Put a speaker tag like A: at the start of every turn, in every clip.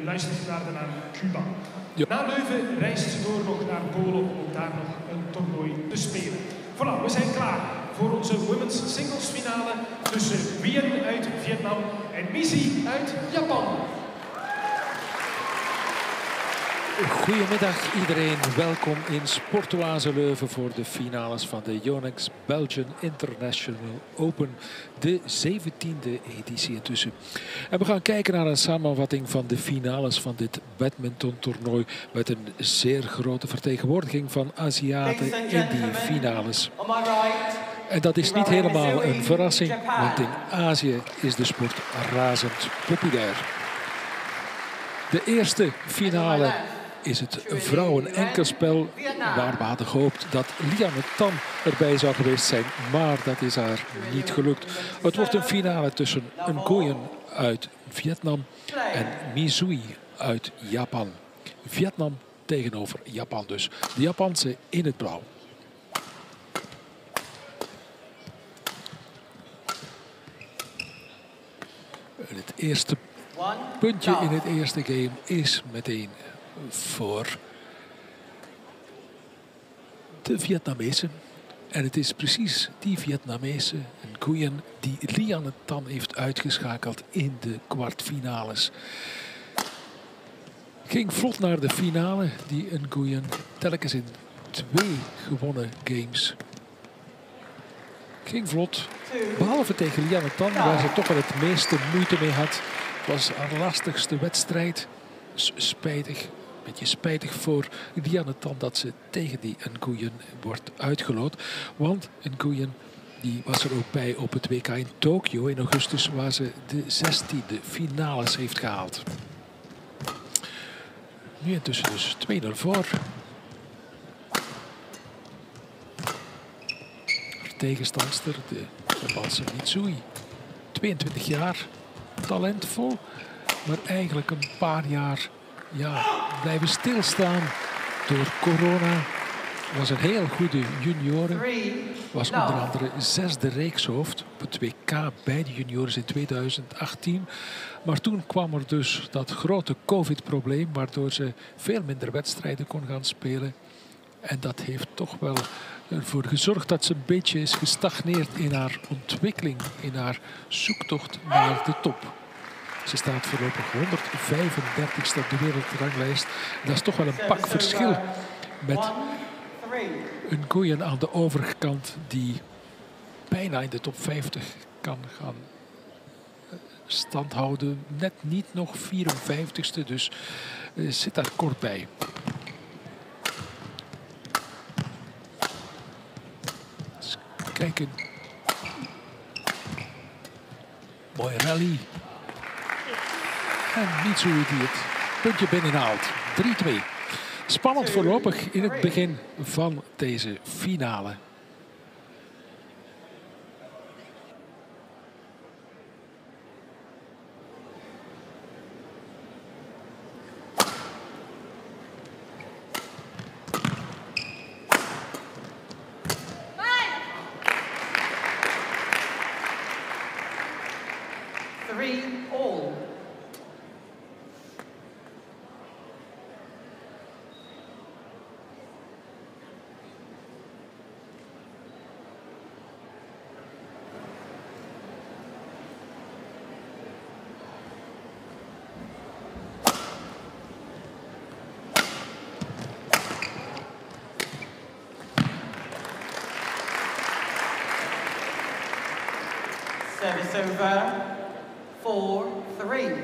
A: U luistert naar de naam Cuba.
B: Ja.
A: Na Leuven reist ze door nog naar Polen om daar nog een toernooi te spelen. Voilà, we zijn klaar voor onze women's singles finale tussen Nguyen uit Vietnam en Missy uit Japan.
B: Goedemiddag iedereen, welkom in Sportoise Leuven voor de finales van de Yonex Belgian International Open, de 17e editie intussen. En we gaan kijken naar een samenvatting van de finales van dit badmintontoernooi met een zeer grote vertegenwoordiging van Aziaten in die finales. En dat is niet helemaal een verrassing, want in Azië is de sport razend populair. De eerste finale is het vrouwen-enkelspel, waar we hadden gehoopt dat Liane Tan erbij zou geweest zijn, maar dat is haar niet gelukt. Het wordt een finale tussen Nguyen uit Vietnam en Mizui uit Japan. Vietnam tegenover Japan dus. De Japanse in het blauw. Het eerste puntje in het eerste game is meteen voor de Vietnamezen. En het is precies die Vietnamese Nguyen die Liane Tan heeft uitgeschakeld in de kwartfinales. Ging vlot naar de finale, die Nguyen telkens in 2 gewonnen games. Ging vlot, behalve tegen Liane Tan, waar ze toch wel het meeste moeite mee had. Het was haar lastigste wedstrijd. Spijtig, een beetje spijtig voor Liane Tan dat ze tegen die Nguyen wordt uitgeloot. Want Nguyen die was er ook bij op het WK in Tokio in augustus, waar ze de 16e finales heeft gehaald. Nu intussen dus 2-0 voor. Tegenstandster, de Japanse Mitsui. 22 jaar, talentvol, maar eigenlijk een paar jaar blijven stilstaan door corona. Was een heel goede junioren. Was onder andere 6e reekshoofd op het WK bij de junioren in 2018. Maar toen kwam er dus dat grote COVID-probleem, waardoor ze veel minder wedstrijden kon gaan spelen. En dat heeft toch wel ervoor gezorgd dat ze een beetje is gestagneerd in haar ontwikkeling, in haar zoektocht naar de top. Ze staat voorlopig 135ste op de wereldranglijst. Dat is toch wel een pak verschil met een Nguyen aan de overkant die bijna in de top 50 kan gaan standhouden. Net niet nog 54ste, dus zit daar kort bij. Kijken. Mooi rally. En Mitsui die het puntje binnenhaalt. 3-2. Spannend voorlopig in het begin van deze finale.
C: Service over, 4-3.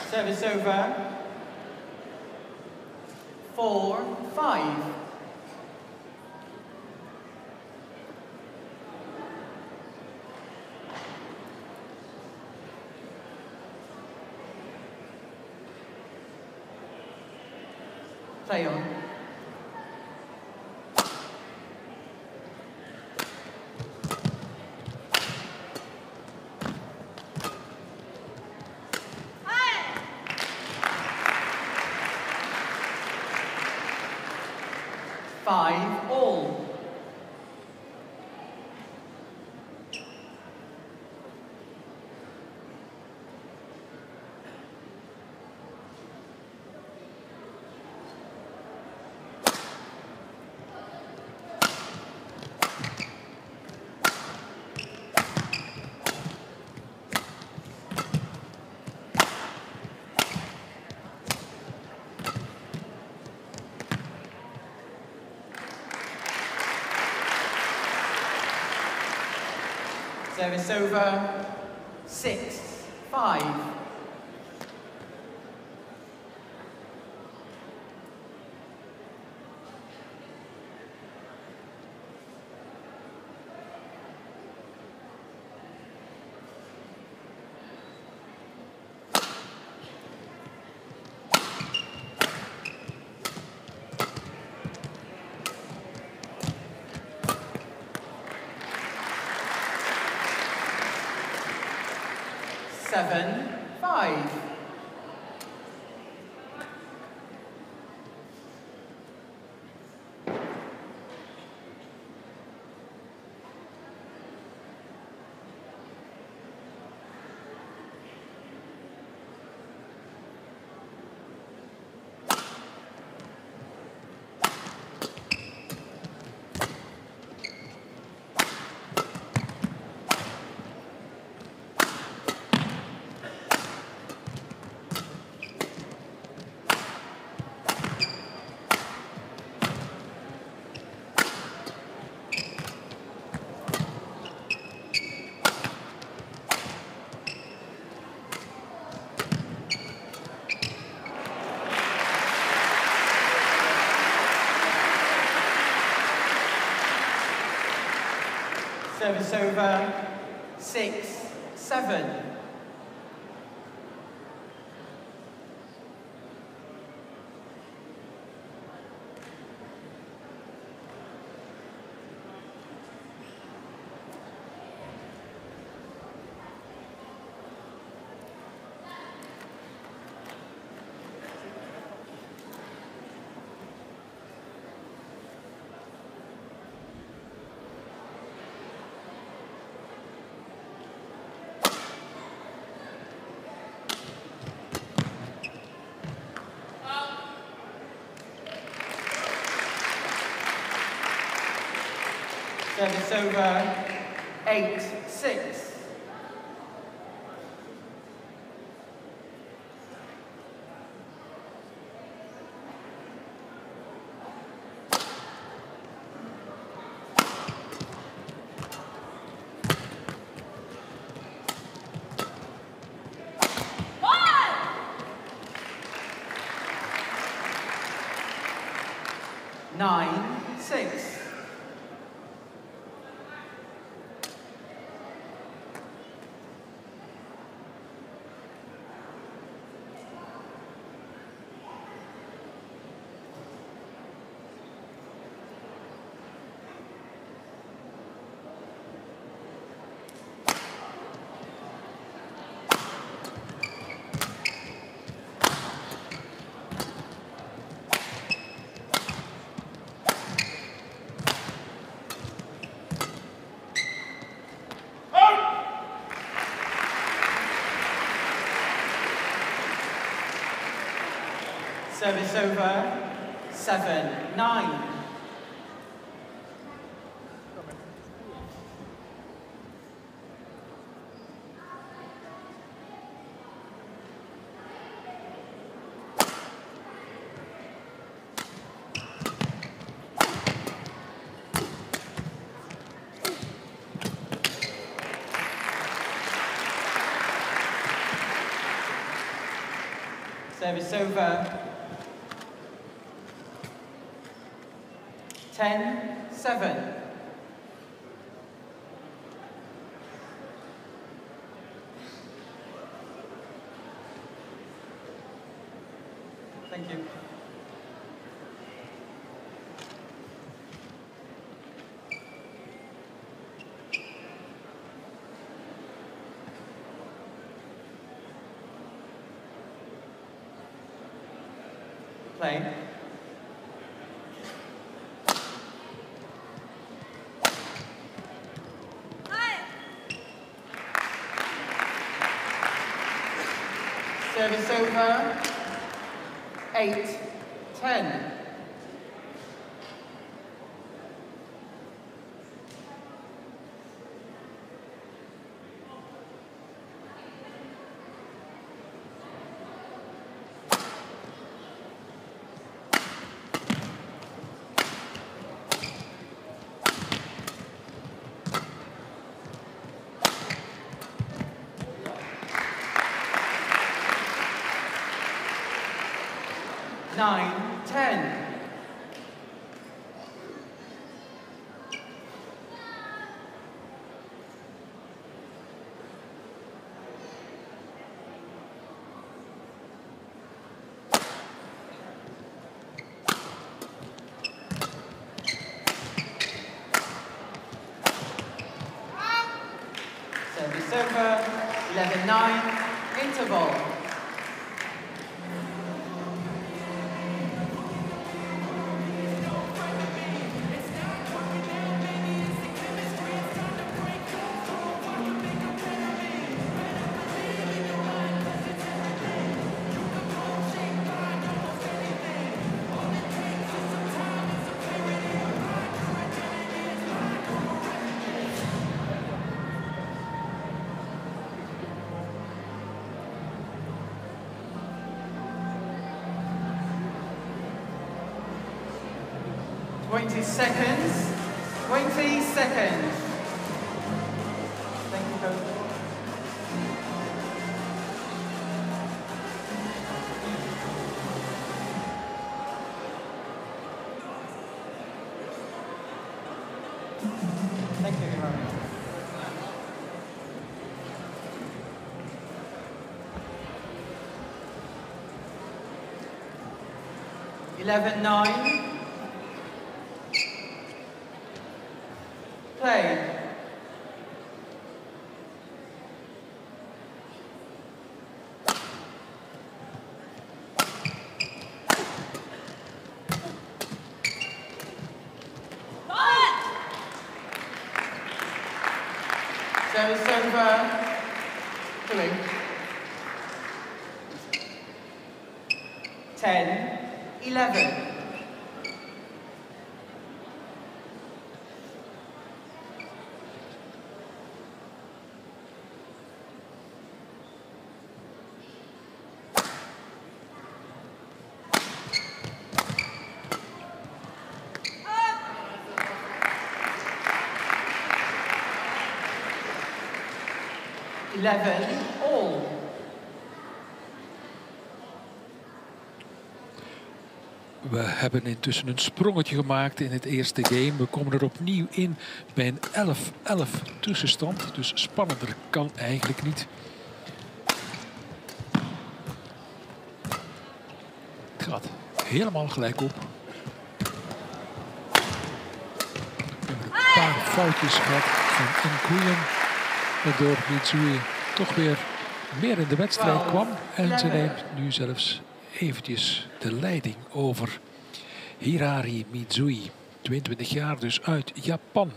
C: Service over. 4-5. Play on. Five all. Service over. 6-5. Seven, 5. Service over. 6-7. Service over. 8-6. Nine, 6. Service over. 7-9. Service over. 10-7. Thank you. Play. Service over. 8-10. Nine, 10. Service over. 11-9. Interval. Twenty seconds. 20 seconds. Thank you, Coach. Thank you, Harry. Eleven, 9. Play. Service over. 3. 10, 11. All.
B: We hebben intussen een sprongetje gemaakt in het eerste game. We komen er opnieuw in bij een 11-11 tussenstand. Dus spannender kan eigenlijk niet. Het gaat helemaal gelijk op. We hebben een paar foutjes gehad van Nguyen, waardoor Mitsui toch weer meer in de wedstrijd kwam. En ze neemt nu zelfs eventjes de leiding over Hirari Mitsui. 22 jaar dus uit Japan.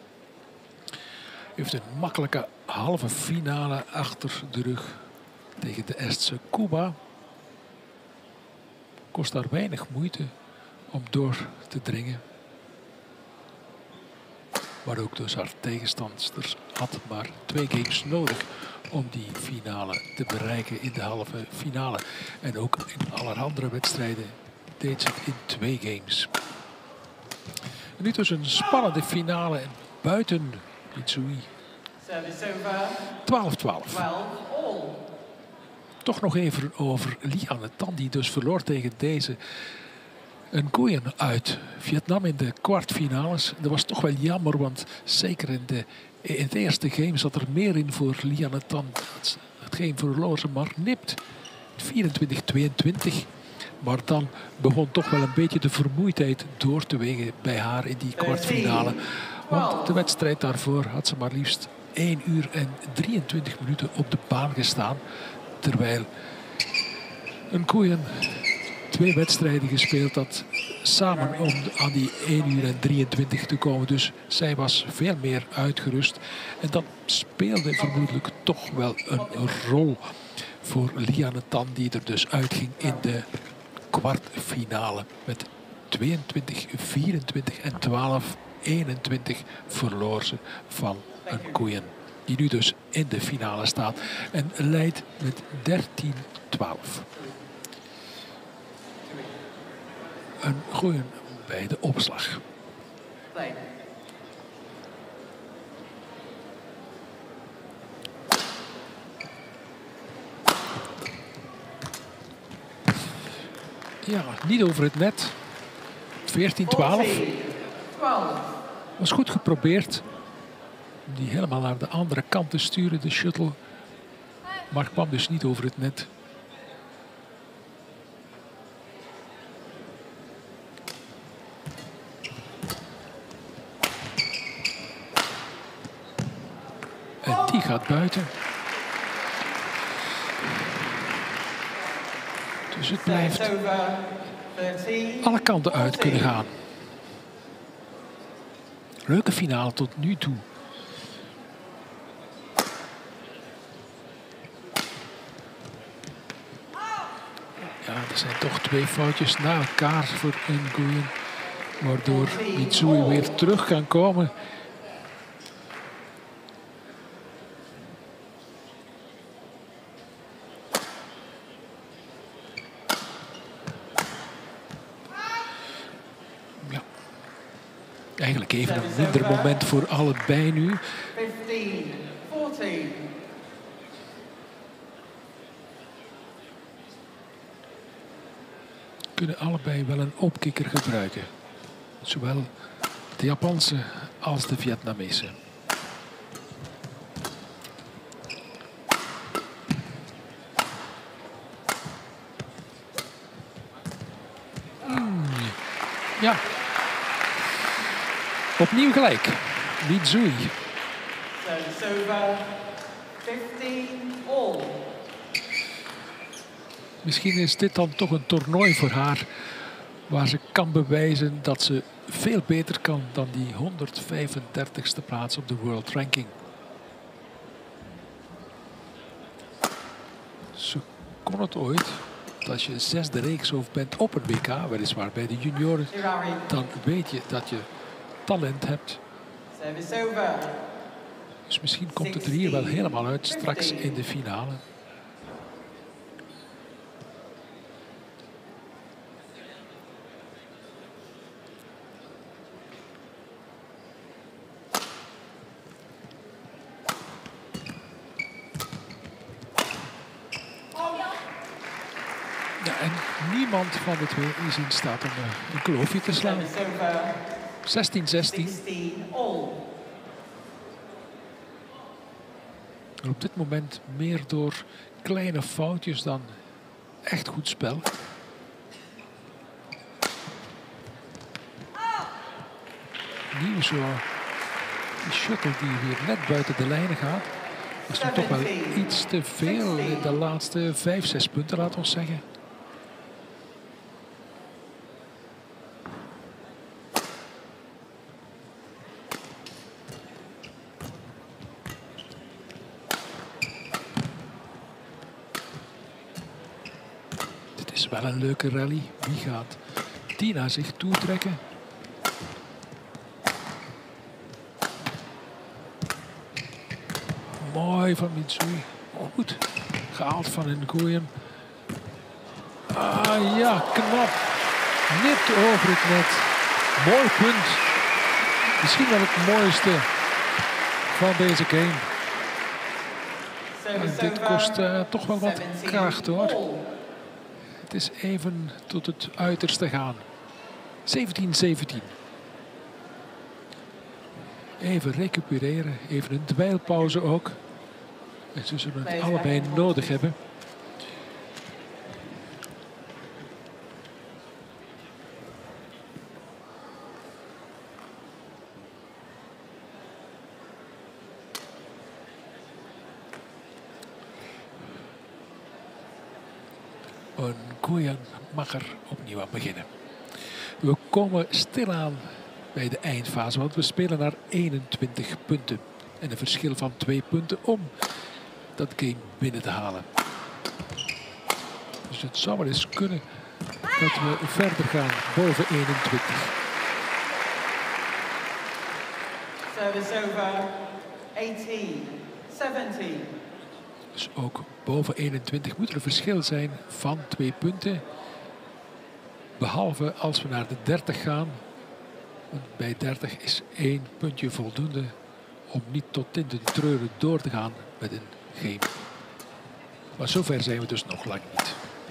B: Heeft een makkelijke halve finale achter de rug tegen de Estse Kuba. Kost daar weinig moeite om door te dringen. Maar ook dus haar tegenstanders had maar 2 games nodig om die finale te bereiken in de halve finale. En ook in allerhande wedstrijden deed ze het in 2 games. En nu dus een spannende finale buiten Mitsui. 12-12.
C: 12 all.
B: Toch nog even over Liane Tan, die dus verloor tegen deze Nguyen uit Vietnam in de kwartfinales. Dat was toch wel jammer, want zeker in het eerste game zat er meer in voor Liane Tan. Het game verloor ze maar nipt. 24-22. Maar dan begon toch wel een beetje de vermoeidheid door te wegen bij haar in die kwartfinale. Want de wedstrijd daarvoor had ze maar liefst 1 uur en 23 minuten op de baan gestaan. Terwijl Nguyen 2 wedstrijden gespeeld had samen om aan die 1 uur en 23 te komen. Dus zij was veel meer uitgerust. En dat speelde vermoedelijk toch wel een rol voor Liane Tan, die er dus uitging in de kwartfinale. Met 22, 24 en 12, 21 verloor ze van Nguyen. Die nu dus in de finale staat en leidt met 13-12. Een Nguyen bij de opslag.
C: Play.
B: Ja, niet over het net. 14-12.
C: 12.
B: Was goed geprobeerd om die helemaal naar de andere kant te sturen, de shuttle. Maar kwam dus niet over het net. En die gaat buiten. Dus het blijft
C: Over. 13.
B: alle kanten uit kunnen gaan. Leuke finale tot nu toe. Ja, er zijn toch 2 foutjes na elkaar voor Nguyen. Waardoor Mitsui weer terug kan komen. Eigenlijk even een minder moment voor allebei nu.
C: 15. 14.
B: Kunnen allebei wel een opkikker gebruiken. Zowel de Japanse als de Vietnamese. Ja. Opnieuw gelijk. Mitsui.
C: Service over. 15 all.
B: Misschien is dit dan toch een toernooi voor haar. Waar ze kan bewijzen dat ze veel beter kan dan die 135ste plaats op de World Ranking. Ze kon het ooit. Als je 6e reekshoofd bent op een WK, weliswaar bij de junioren, dan weet je dat je talent hebt.
C: Service over.
B: Dus misschien komt het er hier wel helemaal uit straks in de finale. Ja, en niemand van de twee is in staat om een kloofje te slaan. 16-16.
C: 16 all.
B: En op dit moment meer door kleine foutjes dan echt goed spel. Nieuw zo. Die shuttle die weer net buiten de lijnen gaat. Dat is nu toch wel iets te veel in de laatste 5-6 punten, laten we zeggen. Dit is wel een leuke rally. Wie gaat die naar zich toe trekken? Mooi van Mitsui. Goed. Gehaald van Nguyen. Ah ja, knap. Nipt over het net. Mooi punt. Misschien wel het mooiste van deze game. Dit kost toch wel wat
C: 17
B: kracht hoor.
C: all.
B: Het is even tot het uiterste gaan. 17-17. Even recupereren, even een dweilpauze ook. En ze zullen het allebei nodig hebben. Nguyen mag er opnieuw aan beginnen. We komen stilaan bij de eindfase, want we spelen naar 21 punten. En een verschil van 2 punten om dat game binnen te halen. Dus het zou wel eens kunnen dat we verder gaan boven 21.
C: Service over 18, 17.
B: Dus ook boven 21 moet er een verschil zijn van 2 punten. Behalve als we naar de 30 gaan. Want bij 30 is 1 puntje voldoende om niet tot in de treuren door te gaan met een game. Maar zover zijn we dus nog lang niet.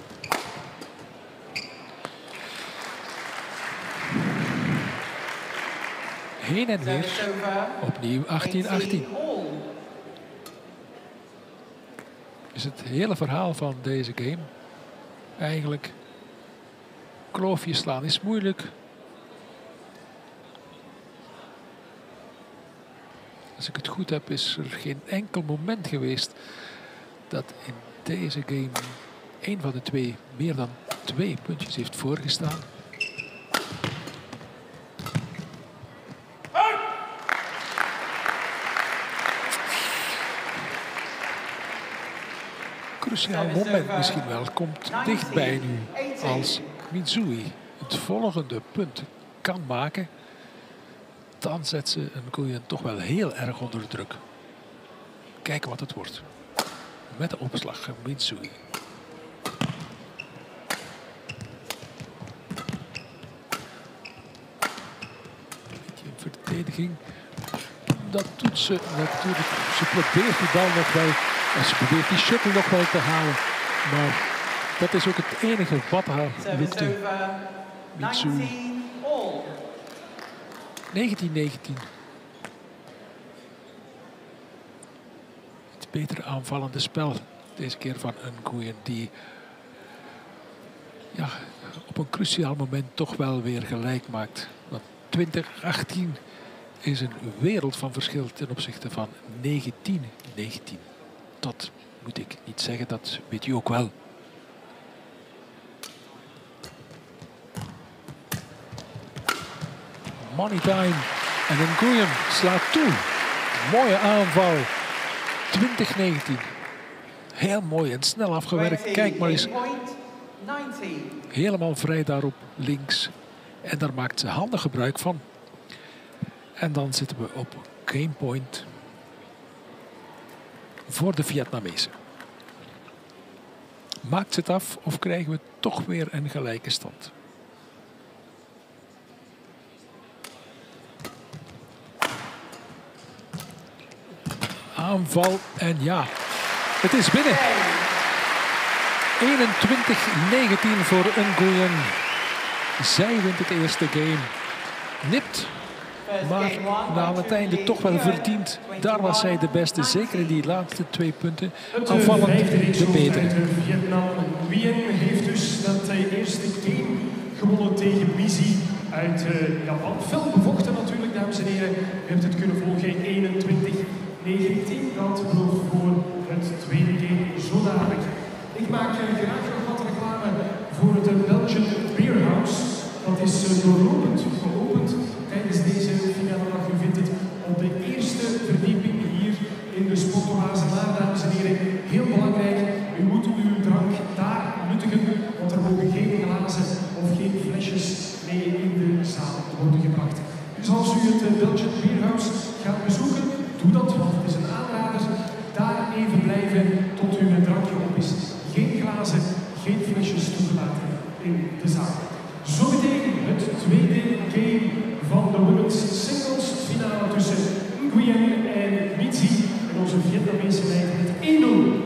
B: Heen en weer. Opnieuw 18-18. Is het hele verhaal van deze game. Eigenlijk, kloofjes slaan is moeilijk. Als ik het goed heb, is er geen enkel moment geweest dat in deze game één van de twee meer dan 2 puntjes heeft voorgestaan. Cruciaal moment misschien wel, komt dichtbij nu als Mitsui het volgende punt kan maken. Dan zet ze een Nguyen toch wel heel erg onder druk. Kijken wat het wordt. Met de opslag Mitsui. Beetje verdediging. Dat doet ze natuurlijk. Ze probeert die bal nog wel. En ze probeert die shuttle nog wel te halen. Maar dat is ook het enige wat haar lukte. Mitsui. 19-19. Het betere aanvallende spel. Deze keer van een Nguyen die ja, op een cruciaal moment toch wel weer gelijk maakt. Want 2018 is een wereld van verschil ten opzichte van 1919. Dat moet ik niet zeggen, dat weet u ook wel. Money time. En een Nguyen slaat toe. Mooie aanval. 2019. Heel mooi en snel afgewerkt. Kijk maar eens. Helemaal vrij daarop links. En daar maakt ze handig gebruik van. En dan zitten we op gamepoint voor de Vietnamezen. Maakt ze het af of krijgen we toch weer een gelijke stand? Aanval en ja, het is binnen. 21-19 voor Nguyen. Zij wint het eerste game. Nipt, maar aan het einde toch wel verdiend. Daar was zij de beste, zeker in die laatste 2 punten. Aanvallend de betere.
A: Vietnam. Nguyen heeft dus dat eerste game gewonnen tegen Misi uit Japan. Fel bevochten natuurlijk, dames en heren. U hebt het kunnen volgen, 21-19. Dat belooft voor het tweede game zo dadelijk. Ik maak graag nog wat reclame voor het Belgian Beer House. Dat is doorlopend geopend tijdens deze finale dag. U vindt het op de eerste verdieping hier in de sportoase. Maar dames en heren, heel belangrijk, u moet uw drank daar nuttigen, want er mogen geen glazen of geen flesjes mee in de zaal worden gebracht. Dus als u het Belgian Beer House gaat bezoeken, doe dat, want het is een aanrader. Daar even blijven tot uw drankje op is. Geen glazen, geen flesjes toegelaten in de zaal. Zometeen het tweede game van de Women's Singles finale tussen Nguyen en Mitsui. En onze provincie meet met 1 doel.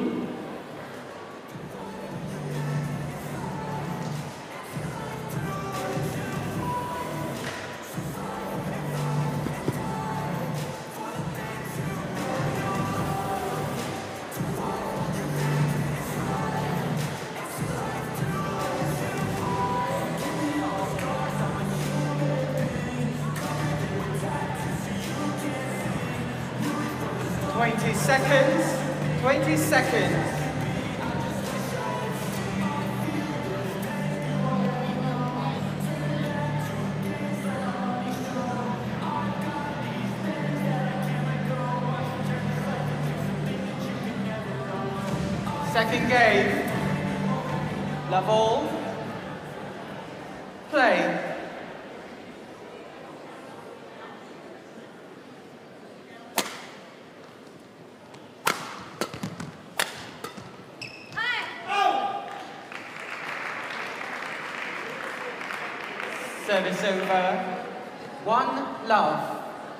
C: Seconds. 20 seconds. Second game. Level. Play. Service over. 1-love.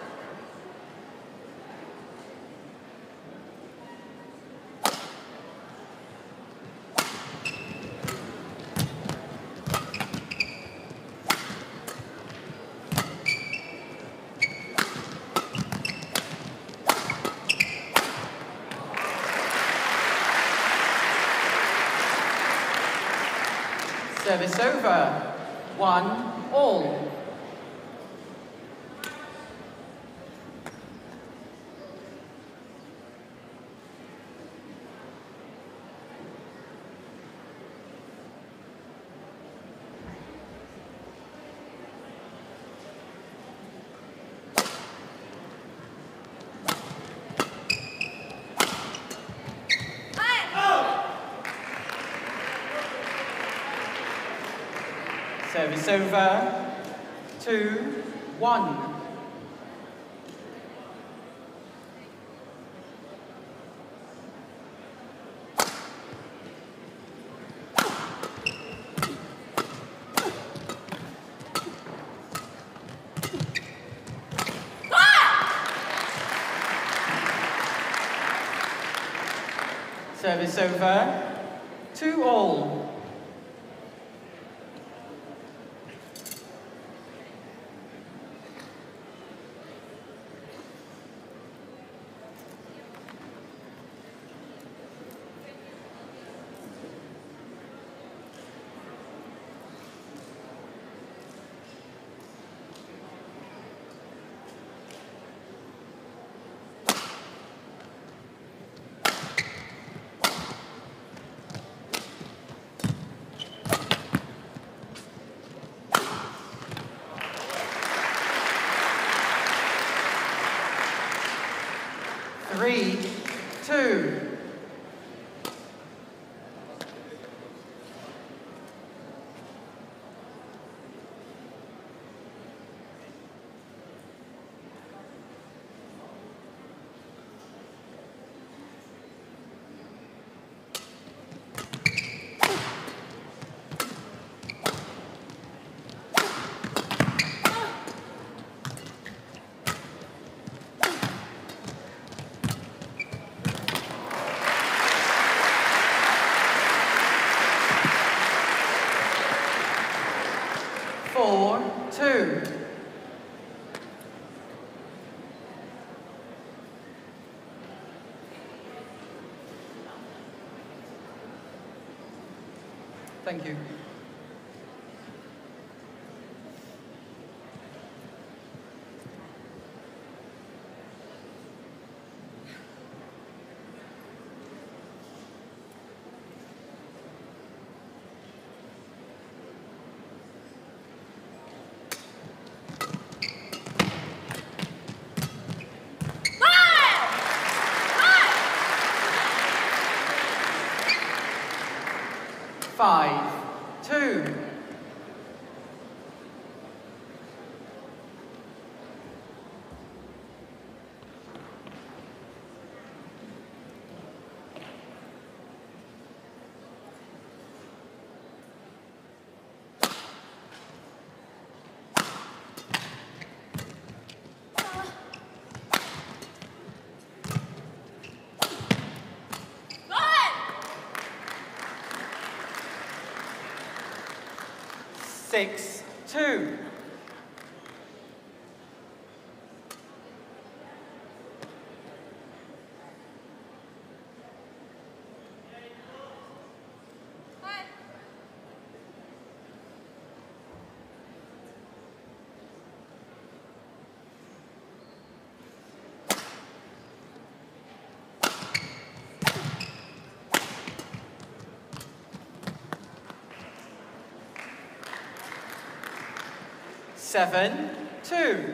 C: Service over. 1-all. Service over. 2-1. Service over. 2-all. Three, 2. Four, 2. Thank you. Five, 2. 6-2. Seven, two.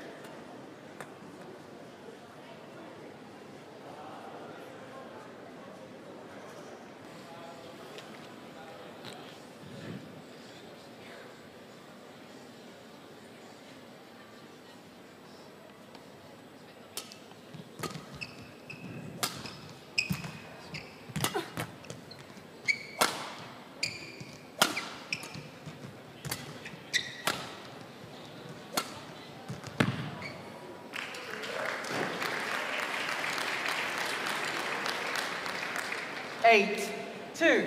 C: Eight, two.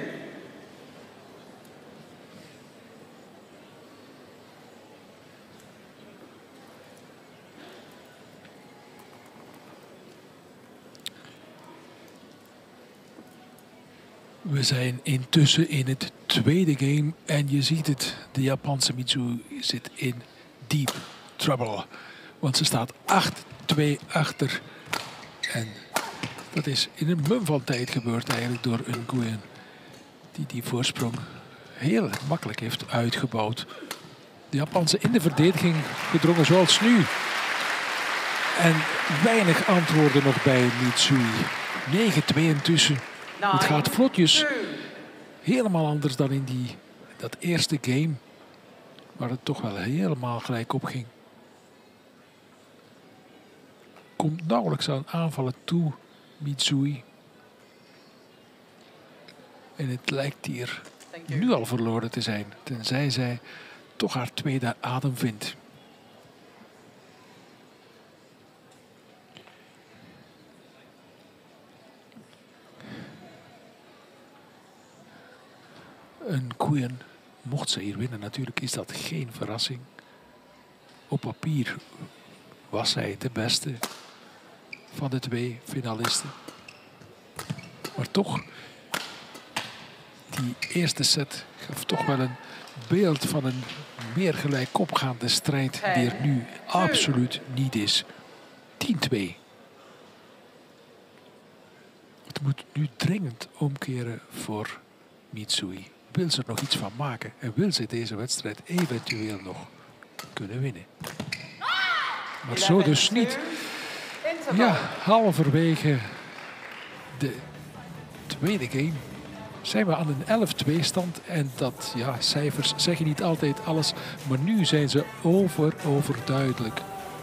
B: We zijn intussen in het tweede game en je ziet het. De Japanse Mitsui zit in deep trouble. Want ze staat 8-2 achter. En dat is in een mum van tijd gebeurd eigenlijk door Nguyen. Die voorsprong heel makkelijk heeft uitgebouwd. De Japanse in de verdediging gedrongen zoals nu. En weinig antwoorden nog bij Mitsui. 9-2 intussen. Het gaat vlotjes. Helemaal anders dan in dat eerste game. Waar het toch wel helemaal gelijk op ging. Komt nauwelijks aan aanvallen toe, Mitsui. En het lijkt hier nu al verloren te zijn. Tenzij zij toch haar tweede adem vindt. Een Nguyen, mocht ze hier winnen natuurlijk, is dat geen verrassing. Op papier was zij de beste van de twee finalisten. Maar toch, die eerste set gaf toch wel een beeld van een meer gelijk opgaande strijd die er nu absoluut niet is. 10-2. Het moet nu dringend omkeren voor Mitsui. Wil ze er nog iets van maken en wil ze deze wedstrijd eventueel nog kunnen winnen. Maar zo dus niet. Ja, halverwege de tweede game zijn we aan een 11-2 stand. En dat, ja, cijfers zeggen niet altijd alles. Maar nu zijn ze overduidelijk.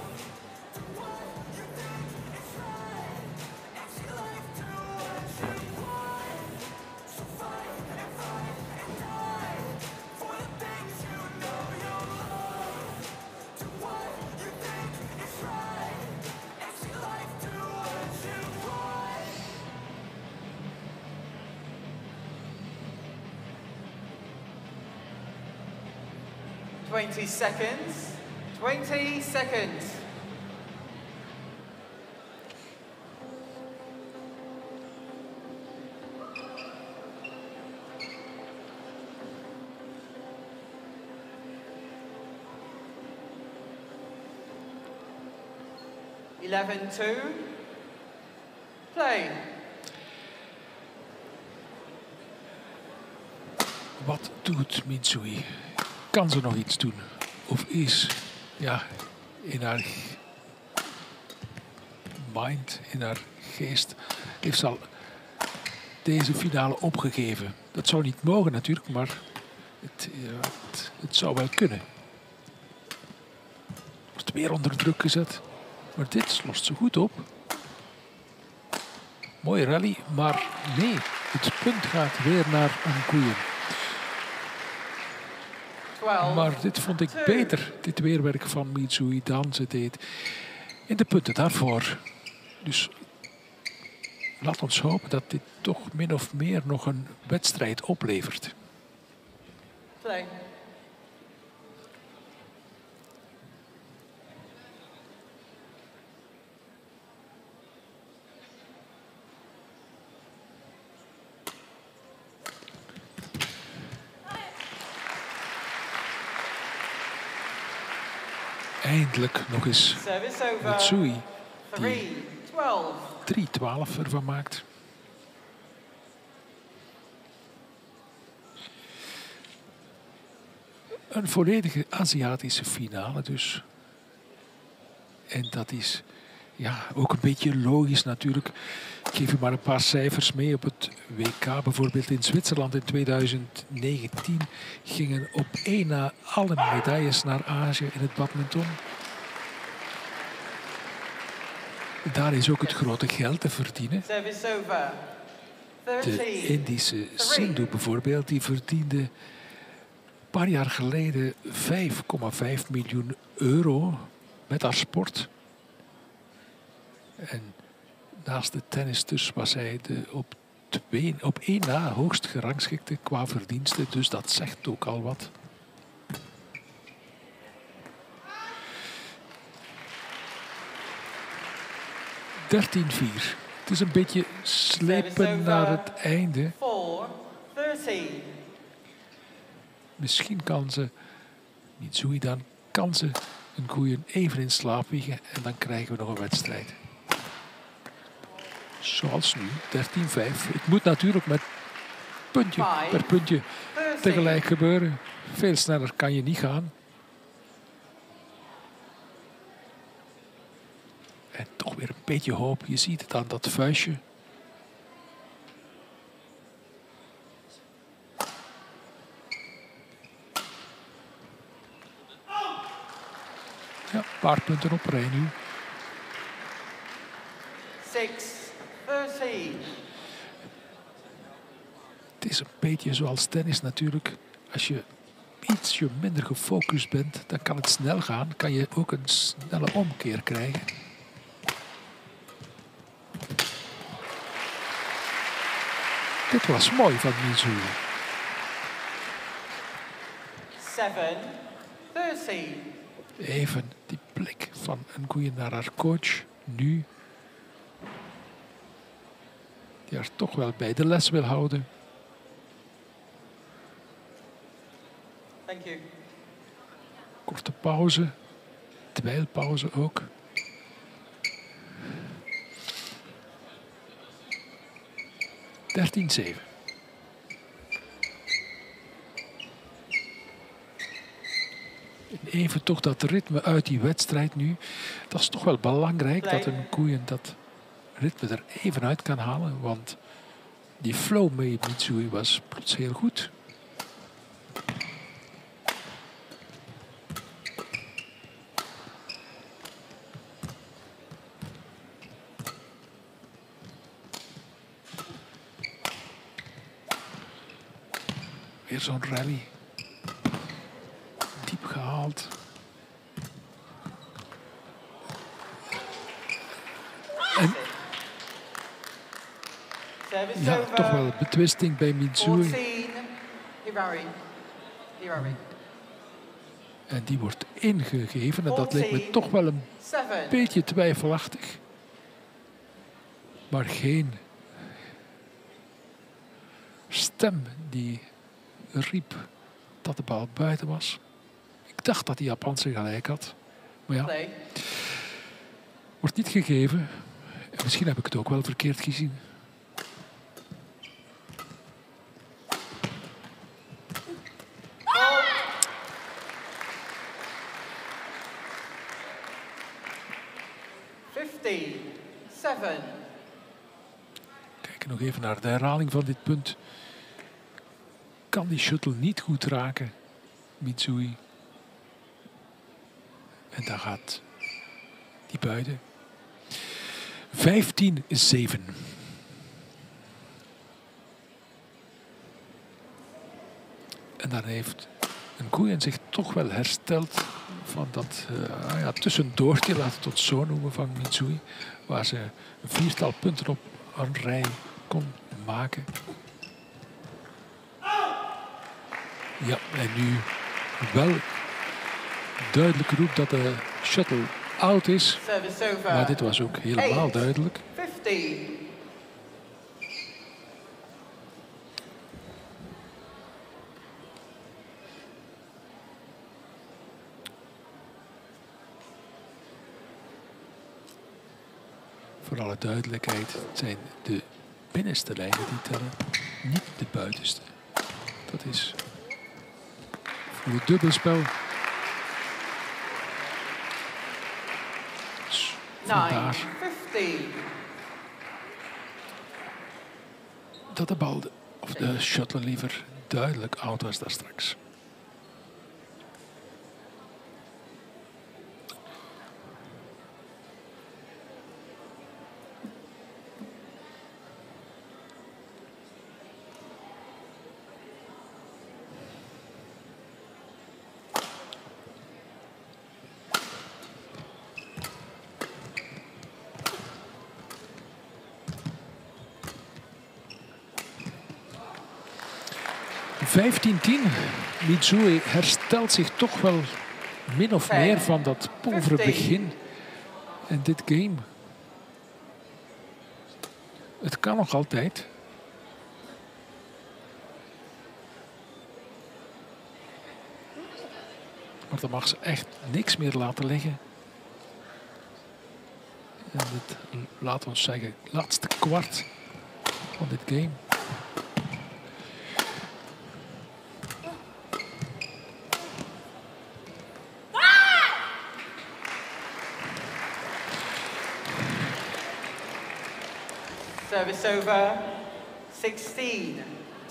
C: Seconds. 20 seconds. Eleven, two. Play.
B: Wat doet Mitsui? Kan ze nog iets doen? Of is, ja, in haar mind, in haar geest, heeft ze al deze finale opgegeven. Dat zou niet mogen natuurlijk, maar het zou wel kunnen. Wordt weer onder druk gezet. Maar dit lost ze goed op. Mooie rally, maar nee, het punt gaat weer naar Nguyen. Maar dit vond ik beter, dit weerwerk van Mitsui, dan ze deed in de punten daarvoor. Dus laat ons hopen dat dit toch min of meer nog een wedstrijd oplevert.
C: Play.
B: eindelijk nog eens
C: Service over.
B: Mitsui
C: 3-12.
B: 3-12 ervan maakt. Een volledige Aziatische finale dus. En dat is ja, ook een beetje logisch natuurlijk. Ik geef u maar een paar cijfers mee. Op het WK bijvoorbeeld in Zwitserland in 2019 gingen op één na alle medailles naar Azië in het badminton. Daar is ook het grote geld te verdienen.
C: Service over. 13.
B: De Indische Sindhu bijvoorbeeld, die verdiende een paar jaar geleden 5,5 miljoen euro met haar sport. En naast de tennis dus was hij de op één na hoogst gerangschikte qua verdiensten. Dus dat zegt ook al wat. (13-4). Het is een beetje slepen naar het einde.
C: 4-13.
B: Misschien kan ze, Mitsui dan, kan ze een koeien even in slaap wiegen en dan krijgen we nog een wedstrijd. Zoals nu, 13-5. Het moet natuurlijk met puntje per puntje tegelijk gebeuren. Veel sneller kan je niet gaan. En toch weer een beetje hoop. Je ziet het aan dat vuistje. Ja, een paar punten op rij nu.
C: 6-13.
B: Het is een beetje zoals tennis natuurlijk. Als je ietsje minder gefocust bent, dan kan het snel gaan. Kan je ook een snelle omkeer krijgen. Dit was mooi van Mitsui.
C: 7-13.
B: Even die blik van een koeien naar haar coach. Nu. Die haar toch wel bij de les wil houden.
C: Thank you.
B: Korte pauze. Dweilpauze ook. (13-7). Even toch dat ritme uit die wedstrijd nu. Dat is toch wel belangrijk dat een koeien dat ritme er even uit kan halen. Want die flow mee Mitsui was plots heel goed. Weer zo'n rally. Diep gehaald. En
C: Service
B: ja,
C: over.
B: toch wel betwisting bij Mitsui.
C: 14. Hirari. Hirari.
B: En die wordt ingegeven. En dat leek me toch wel een
C: 7.
B: beetje twijfelachtig. Maar geen stem die riep dat de bal buiten was. Ik dacht dat die Japanse gelijk had. Maar ja,
C: Play.
B: wordt niet gegeven. En misschien heb ik het ook wel verkeerd gezien.
C: Seven.
B: Kijken nog even naar de herhaling van dit punt. Kan die shuttle niet goed raken, Mitsui. En daar gaat die buiten. 15-7. En dan heeft een Koeien zich toch wel hersteld van dat tussendoortje, laten we het zo noemen, van Mitsui. Waar ze een viertal punten op een rij kon maken. Ja, en nu wel duidelijk roept dat de shuttle out is.
C: Service over.
B: Maar dit was ook helemaal duidelijk.
C: 15.
B: voor alle duidelijkheid, het zijn de binnenste lijnen die tellen, niet de buitenste. Dat is voor het dubbelspel. Dus vandaar
C: 9-50.
B: dat de bal, of de shuttle liever, duidelijk oud was daar straks. Mitsui herstelt zich toch wel min of meer van dat povere begin in dit game. Het kan nog altijd. Maar dan mag ze echt niks meer laten liggen. En het, laten we zeggen, laatste kwart van dit game.
C: Service over. 16-10.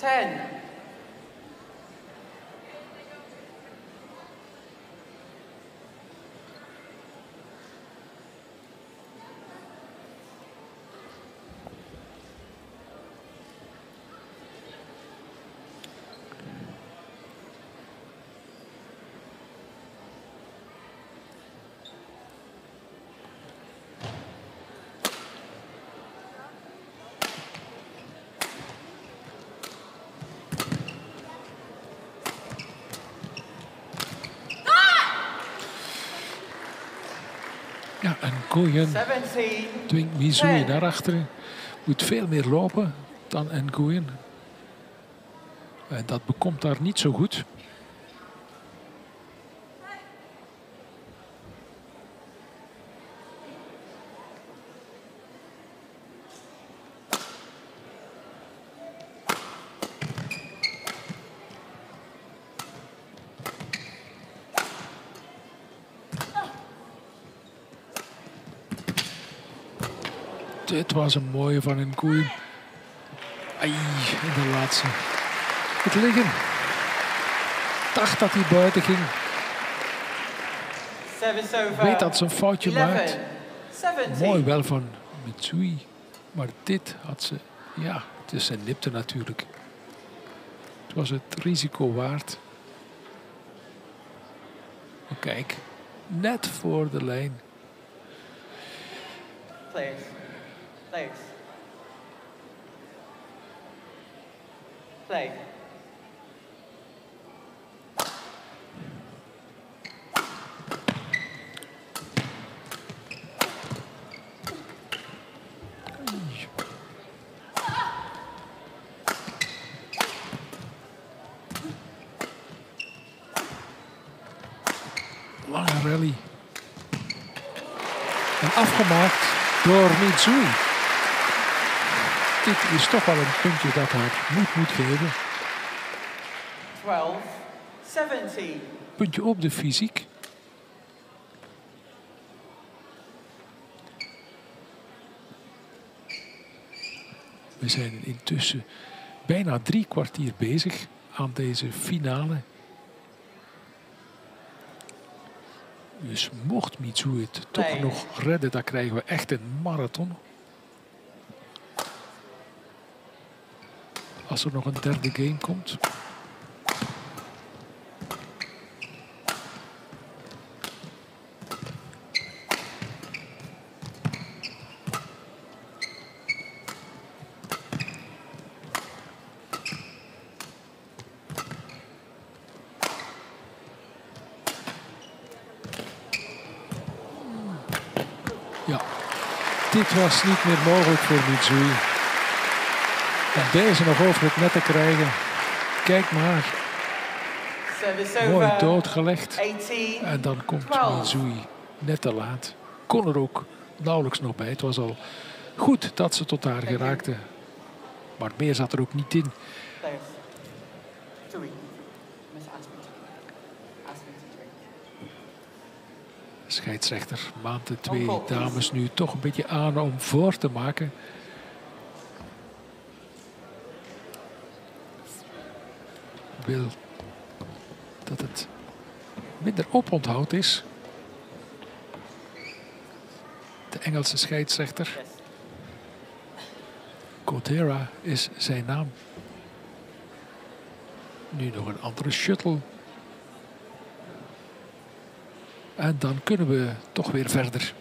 B: Ja, en Nguyen dwingt Mitsui naar achteren. Moet veel meer lopen dan Nguyen. En dat bekomt daar niet zo goed. Dit was een mooie van Nguyen. Ai, in de laatste. Het liggen. Dacht dat hij buiten ging. Weet dat ze een foutje maakt. Mooi wel van Mitsui. Maar dit had ze... Ja, het is zijn nipte natuurlijk. Het was het risico waard. Maar kijk, net voor de lijn.
C: Players. Players. Play.
B: Lange rally. En afgemaakt door Mitsui. Dit is toch wel een puntje dat hij moet geven.
C: 12-17.
B: Puntje op de fysiek. We zijn intussen bijna 3 kwartier bezig aan deze finale. Dus mocht Mitsui het toch nog redden, dan krijgen we echt een marathon. Als er nog een derde game komt. Ja, dit was niet meer mogelijk voor Mitsui. Om deze nog over het net te krijgen. Kijk maar. Mooi doodgelegd.
C: 18,
B: En dan komt
C: 12.
B: Mitsui net te laat. Kon er ook nauwelijks nog bij. Het was al Goed dat ze tot daar geraakte. Maar meer zat er ook niet in.
C: Players. 3. Miss Aspen. Aspen 3.
B: Scheidsrechter maand de twee dames nu toch een beetje aan om voor te maken. Wil dat het minder oponthoud is. De Engelse scheidsrechter.
C: Yes.
B: Codera is zijn naam. Nu nog een andere shuttle. En dan kunnen we toch weer verder.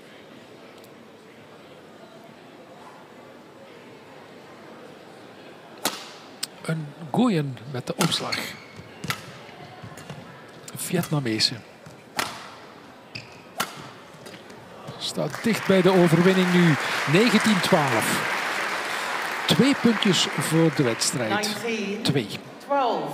B: Een Nguyen met de opslag. Vietnamese. Staat dicht bij de overwinning nu. 19-12. 2 puntjes voor de wedstrijd. 2.
C: 12.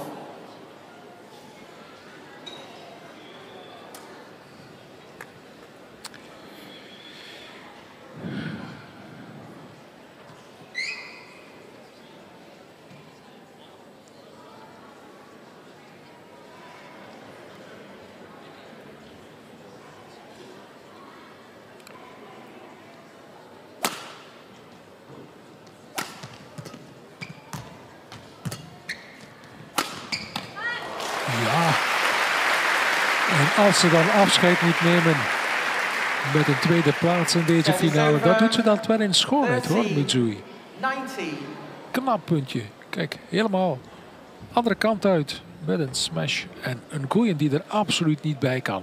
B: Ja. En als ze dan afscheid moet nemen met een tweede plaats in deze finale, dat doet ze dan wel in schoonheid hoor, Mitsui.
C: 19.
B: Knap puntje. Kijk, helemaal andere kant uit met een smash en een Nguyen die er absoluut niet bij kan.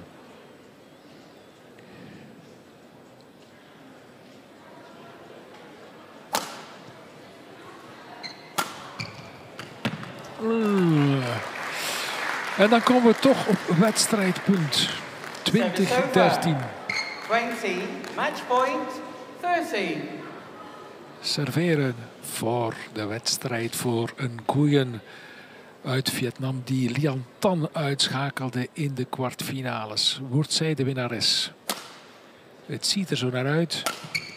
B: En dan komen we toch op wedstrijdpunt 20-13.
C: 20. Matchpoint 30.
B: Serveren voor de wedstrijd voor een Nguyen uit Vietnam die Lian Tan uitschakelde in de kwartfinales. Wordt zij de winnares? Het ziet er zo naar uit.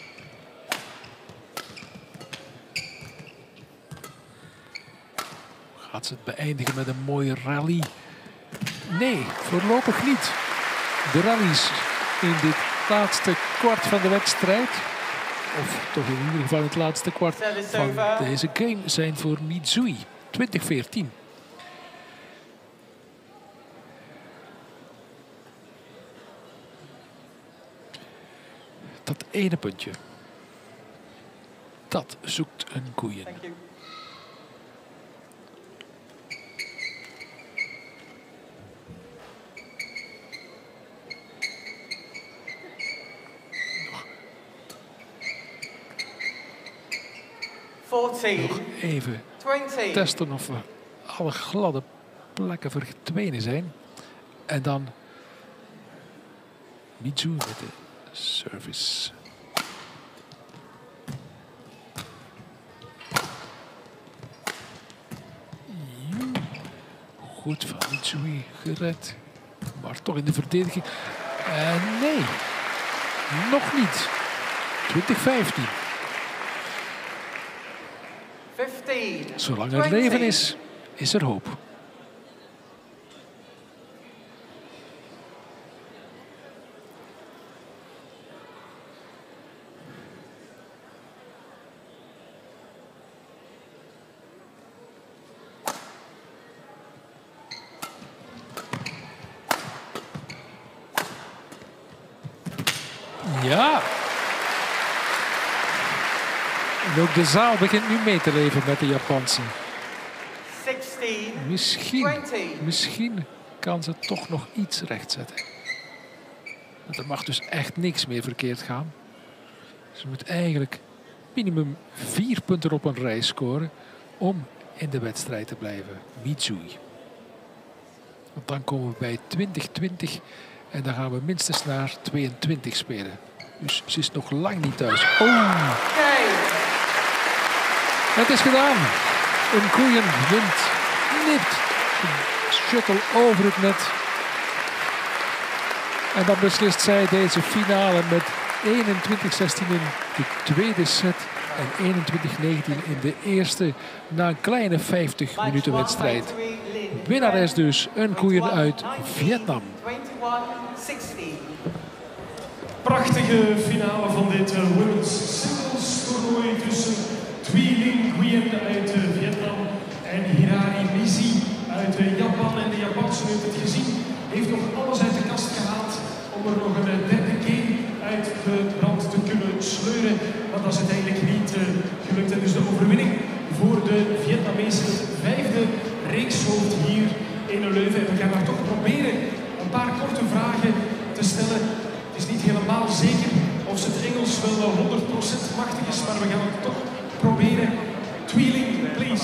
B: Gaat ze het beëindigen met een mooie rally? Nee, voorlopig niet. De rallies in dit laatste kwart van de wedstrijd, of toch in ieder geval het laatste kwart van deze game, zijn voor Mitsui. 20-14. Dat ene puntje. Dat zoekt een Nguyen.
C: Thank you.
B: Nog even
C: 20.
B: testen of we alle gladde plekken verdwenen zijn. En dan Mitsui met de service. Goed van Mitsui gered. Maar toch in de verdediging. Nee, nog niet. 20-15.
C: 15.
B: Zolang er leven is, is er hoop. Ja. En ook de zaal begint nu mee te leven met de Japanse.
C: 16.
B: Misschien kan ze toch nog iets rechtzetten. Want er mag dus echt niks meer verkeerd gaan. Ze moet eigenlijk minimum 4 punten op een rij scoren om in de wedstrijd te blijven. Mitsui. Want dan komen we bij 20-20 en dan gaan we minstens naar 22 spelen. Dus ze is nog lang niet thuis. Oh! Het is gedaan. Een Nguyen wint. Nipt de shuttle over het net. En dan beslist zij deze finale met 21-16 in de tweede set en 21-19 in de eerste na een kleine 50 minuten wedstrijd. Winnares dus een koeien uit Vietnam.
C: 21-16.
A: Prachtige finale van dit women's singles toernooi tussen Thuy Linh Nguyen uit Vietnam en Hirari Mizi uit Japan. En de Japanse, u hebt het gezien, heeft nog alles uit de kast gehaald om er nog een derde game uit de brand te kunnen sleuren. Maar dat is uiteindelijk niet gelukt. En dus de overwinning voor de Vietnamese vijfde reekshoofd hier in Leuven. En we gaan daar toch proberen een paar korte vragen te stellen. Het is niet helemaal zeker of ze het Engels wel 100% machtig is, maar we gaan het toch proberen. Thuy Linh, please.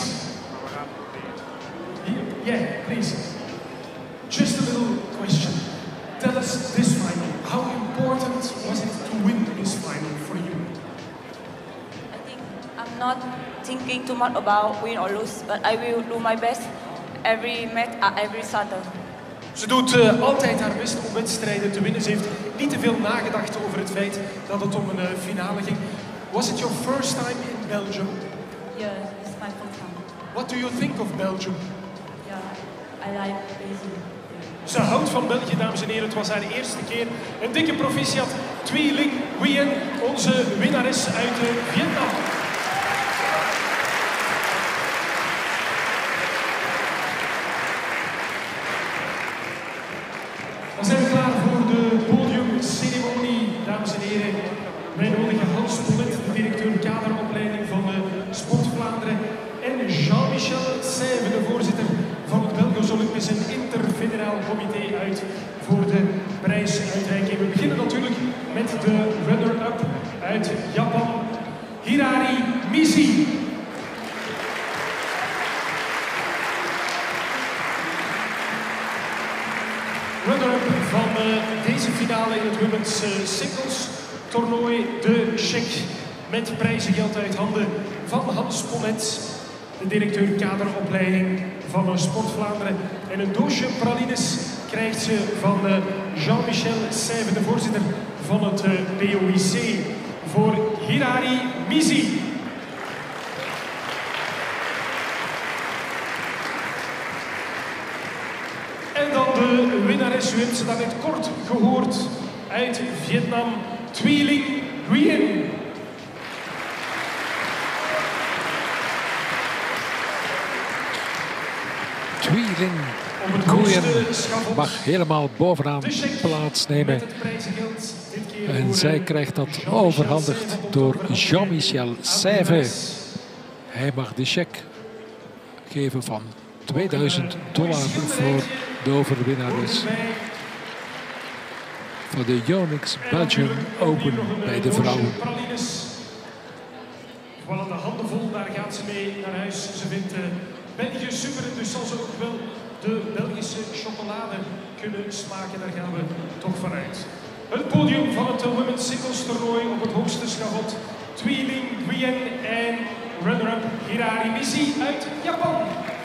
A: Yeah, please. Just a little question. Tell us this final. How important was it to win this final for you?
D: I think I'm not thinking too much about win or lose, but I will do my best every match, every Saturday.
A: Ze doet altijd haar best om wedstrijden te winnen. Ze heeft niet te veel nagedacht over het feit dat het om een finale ging. Was it your first time in Belgium?
D: Yeah, it's my first time.
A: What do you think of Belgium?
D: Yeah, I like Belgium.
A: Ze houdt van België, dames en heren. Het was haar eerste keer. Een dikke proficiat. Thuy Linh Nguyen, onze winnares uit Vietnam. Dan zijn we klaar voor de podiumceremonie, dames en heren. Wij nodigen Hans Polet, de directeur kaderopleiding van Sport Vlaanderen, en Jean-Michel Sève, de voorzitter van het Belgisch Olympisch en Interfederaal Comité, uit voor de prijsuitreiking. We beginnen natuurlijk met de runner-up uit Japan, Hirari Mizi. Runner-up van deze finale in het women's singles toernooi, de cheque met prijzengeld uit handen van Hans Polet, de directeur kaderopleiding van Sport Vlaanderen. En een doosje pralines krijgt ze van Jean-Michel Sève, de voorzitter van het BOIC, voor Hirari Mizi. En dan de winnares, u hebt ze daarnet kort gehoord, uit Vietnam, Thuy Linh Nguyen.
B: Thuy Linh Nguyen mag helemaal bovenaan plaatsnemen. En zij krijgt dat overhandigd door Jean-Michel Sève. Hij mag de cheque geven van $2000 voor de overwinnares voor de Yonex Belgium Open bij de vrouwen.
A: Voilà, de handen vol, daar gaat ze mee naar huis. Ze vindt België super, dus zal ze ook wel de Belgische chocolade kunnen smaken. Daar gaan we toch vanuit. Het podium van het Women's Singles toernooi op het hoogste schavot. Thuy Linh Nguyen en runner-up Hirari Mizi uit Japan.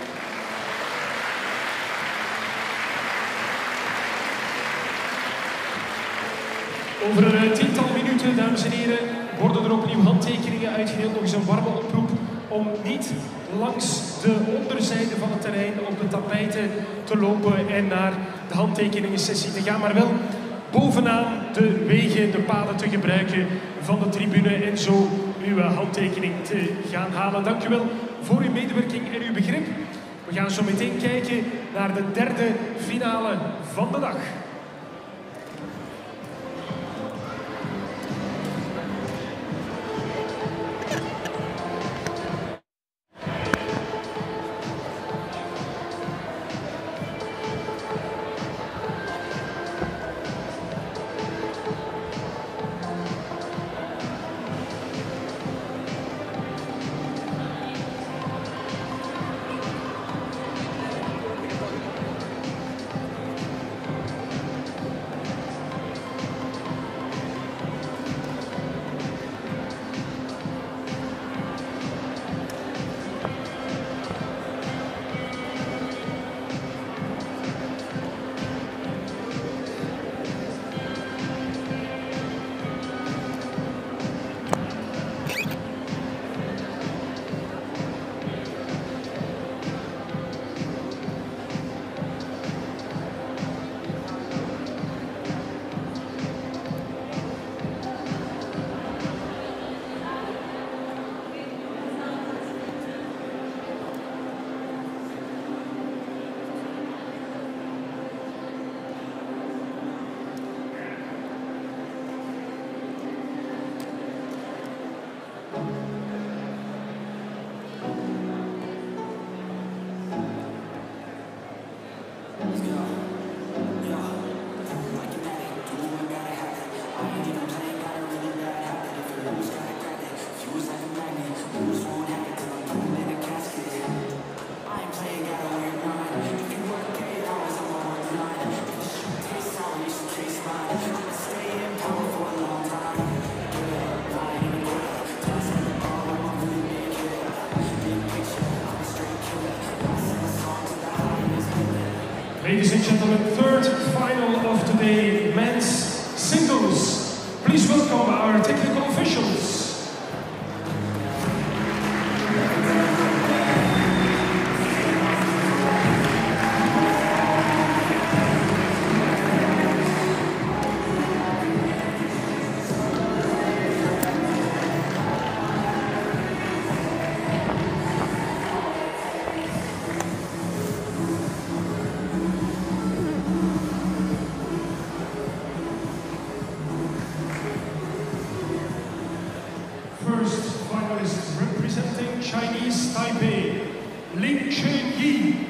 A: Over een tiental minuten, dames en heren, worden er opnieuw handtekeningen uitgedeeld. Nog eens een warme oproep om niet langs de onderzijde van het terrein op de tapijten te lopen en naar de handtekeningensessie te gaan, maar wel bovenaan de wegen, de paden te gebruiken van de tribune en zo uw handtekening te gaan halen. Dank u wel voor uw medewerking en uw begrip. We gaan zo meteen kijken naar de derde finale van de dag. Ladies and gentlemen, third final of today, men's singles. Please welcome our technical officials. First finalist representing Chinese Taipei, Ling Chun-yi.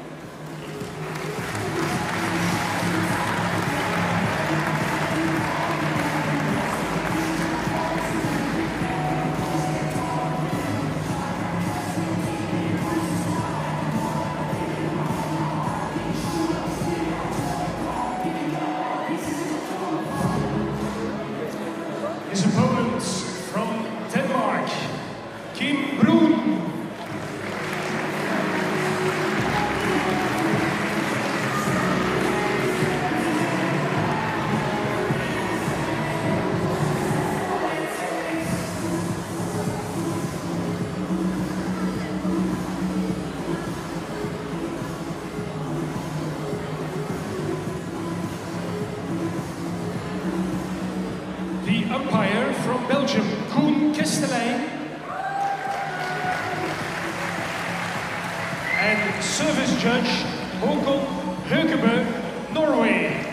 A: His opponents from Denmark, Kim Brun. The umpire from Belgium, Koen Kestelijn. And service judge, Håkon Høkebø, Norway.